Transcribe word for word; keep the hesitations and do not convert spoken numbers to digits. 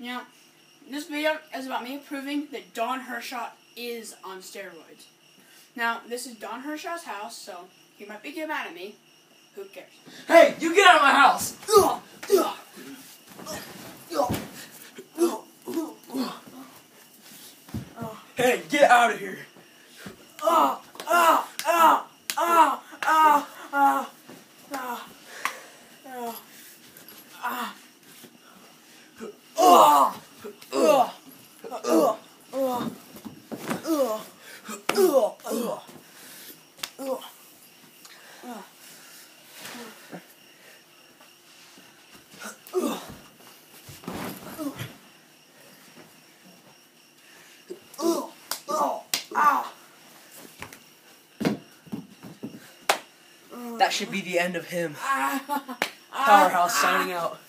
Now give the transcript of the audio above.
You know, this video is about me proving that Dawn Hershaw is on steroids. Now, this is Dawn Hershaw's house, so he might be getting mad at me. Who cares? Hey, you get out of my house! Hey, get out of here! Ah, ah, ah, ah, ah, ah, ah, ah, ah. Oh! Ugh. Ugh. Ugh. Ugh. Ugh. Ugh. Ugh. That should be the end of him. Powerhouse signing out.